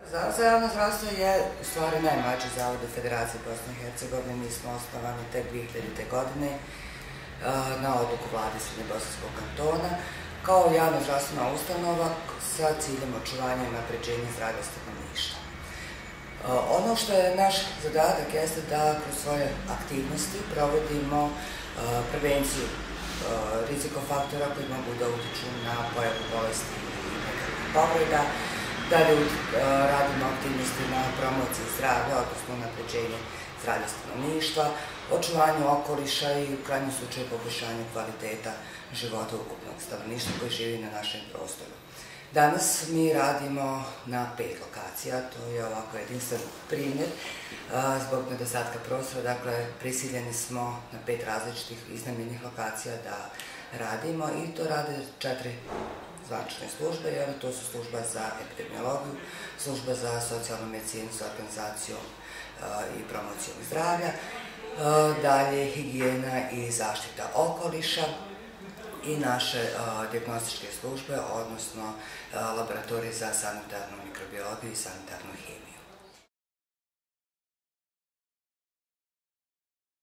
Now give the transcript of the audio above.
Zavod za javno zdravstvo je u stvari najmlađi zavod u Federaciji Bosne i Hercegovine. Mi smo osnovani tek 2000. godine na odluku vlade Srednjobosanskog kantona kao javna zdravstvena ustanova sa ciljem očuvanja i unapređenja zdravlja stanovništva. Ono što je naš zadatak jeste da kroz svoje aktivnosti provodimo prevenciju rizikofaktora koji mogu da utiču na pojavu bolesti i nekakvih povreda. Dalje radimo aktivnosti na promociji zdravlja, odnosno unapređenje zdravlja stanovništva, očuvanju okoliša i u krajnjem slučaju poboljšanju kvaliteta života ukupnog stanovništva koji živi na našem prostoru. Danas mi radimo na 5 lokacija, to je ovako jedinstven primjer zbog nedostatka prostora, dakle prisiljeni smo na 5 različitih iznajmljenih lokacija da radimo i to rade 4 zvanične službe, to su služba za epidemiologiju, služba za socijalnu medicinu sa organizacijom i promocijom zdravlja, dalje higijena i zaštita okoliša i naše dijagnostičke službe, odnosno laboratorije za sanitarnu mikrobiologiju i sanitarnu hemiju.